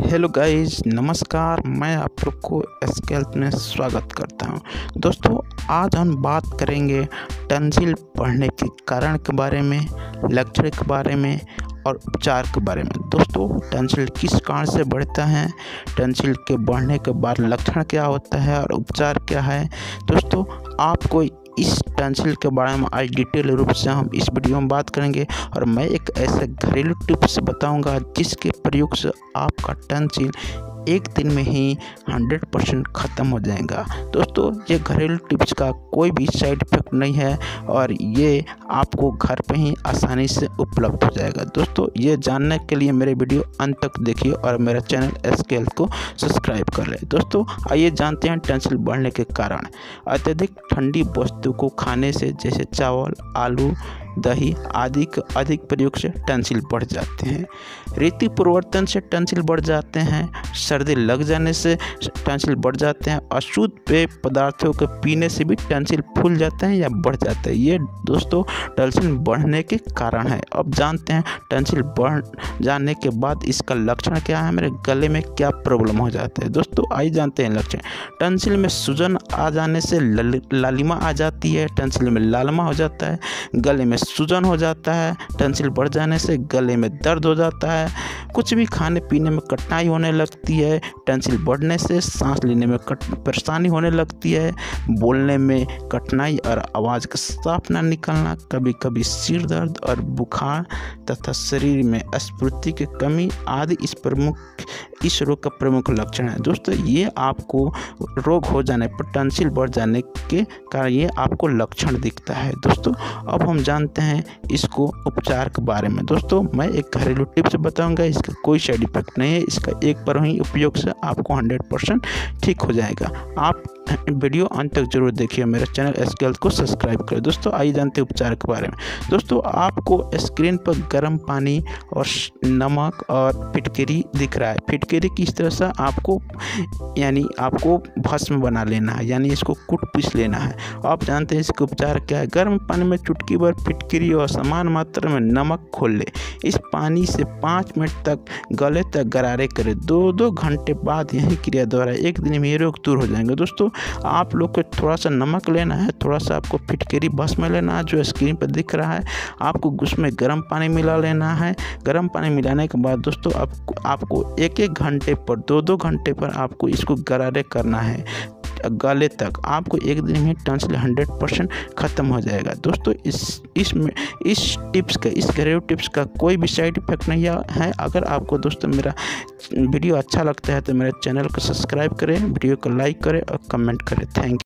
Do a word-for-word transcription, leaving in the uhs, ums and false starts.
Hello guys, नमस्कार। मैं आप लोग को एसके हेल्थ में स्वागत करता हूं। दोस्तों, आज हम बात करेंगे टंसिल बढ़ने के कारण के बारे में, लक्षण के बारे में और उपचार के बारे में। दोस्तों, टंसिल किस कारण से बढ़ता है, टंसिल के बढ़ने के बाद लक्षण क्या होता है और उपचार क्या है। दोस्तों, आपको इस टंसिल के बारे में आज डिटेल रूप से हम इस वीडियो में बात करेंगे और मैं एक ऐसे घरेलू टिप्स बताऊंगा जिसके प्रयोग से आपका टंसिल एक दिन में ही हंड्रेड परसेंट ख़त्म हो जाएगा। दोस्तों, ये घरेलू टिप्स का कोई भी साइड इफ़ेक्ट नहीं है और ये आपको घर पे ही आसानी से उपलब्ध हो जाएगा। दोस्तों, ये जानने के लिए मेरे वीडियो अंत तक देखिए और मेरा चैनल एसके हेल्थ को सब्सक्राइब कर लें। दोस्तों, आइए जानते हैं टंसिल बढ़ने के कारण। अत्यधिक ठंडी वस्तु को खाने से, जैसे चावल, आलू, दही आदि के अधिक प्रयोग से टंसिल बढ़ जाते हैं। ऋतु परिवर्तन से टंसिल बढ़ जाते हैं। सर्दी लग जाने से टंसिल बढ़ जाते हैं। अशुद्ध पेय पदार्थों के पीने से भी टंसिल फूल जाते हैं या बढ़ जाते हैं। ये दोस्तों टंसिल बढ़ने के कारण है। अब जानते हैं टंसिल बढ़ जाने के बाद इसका लक्षण क्या है, मेरे गले में क्या प्रॉब्लम हो जाता है। दोस्तों, आइए जानते हैं लक्षण। टंसिल में सूजन आ जाने से लालिमा आ जाती है, टंसिल में लालिमा हो जाता है, गले में सूजन हो जाता है, टंसिल बढ़ जाने से गले में दर्द हो जाता है, कुछ भी खाने पीने में कठिनाई होने लगती है, टंसिल बढ़ने से सांस लेने में परेशानी होने लगती है, बोलने में कठिनाई और आवाज़ का साफ ना निकलना, कभी कभी सिर दर्द और बुखार तथा शरीर में स्फूर्ति की कमी आदि इस प्रमुख इस रोग का प्रमुख लक्षण है। दोस्तों, ये आपको रोग हो जाने पर, टंसिल बढ़ जाने के कारण ये आपको लक्षण दिखता है। दोस्तों, अब हम जानते हैं इसको उपचार के बारे में। दोस्तों, मैं एक घरेलू टिप्स बताऊंगा, इसका कोई साइड इफेक्ट नहीं है। इसका एक बार ही उपयोग से आपको हंड्रेड परसेंट ठीक हो जाएगा। आप वीडियो अंत तक जरूर देखिए, मेरे चैनल एसके हेल्थ को सब्सक्राइब करें। दोस्तों, आइए जानते हैं उपचार के बारे में। दोस्तों, आपको स्क्रीन पर गर्म पानी और नमक और फिटकरी दिख रहा है। फिटकरी की इस तरह से आपको यानी आपको भस्म बना लेना है, यानी इसको कूट पीस लेना है। आप जानते हैं इसका उपचार क्या है। गर्म पानी में चुटकी भर फिटकरी और समान मात्रा में नमक घोल ले। इस पानी से पाँच मिनट तक गले तक गरारे करें। दो दो घंटे बाद यही क्रिया द्वारा एक दिन में ये रोग दूर हो जाएंगे। दोस्तों, आप लोग को थोड़ा सा नमक लेना है, थोड़ा सा आपको फिटकरी भस्म में लेना है जो स्क्रीन पर दिख रहा है। आपको उसमें गर्म पानी मिला लेना है। गर्म पानी मिलाने के बाद दोस्तों आपको आपको एक एक घंटे पर, दो दो घंटे पर आपको इसको गरारे करना है गले तक। आपको एक दिन में टंसिल हंड्रेड परसेंट ख़त्म हो जाएगा। दोस्तों, इस इसमें इस टिप्स का इस घरेलू टिप्स का कोई भी साइड इफेक्ट नहीं है। अगर आपको दोस्तों मेरा वीडियो अच्छा लगता है तो मेरे चैनल को सब्सक्राइब करें, वीडियो को लाइक करें और कमेंट करें। Thank you.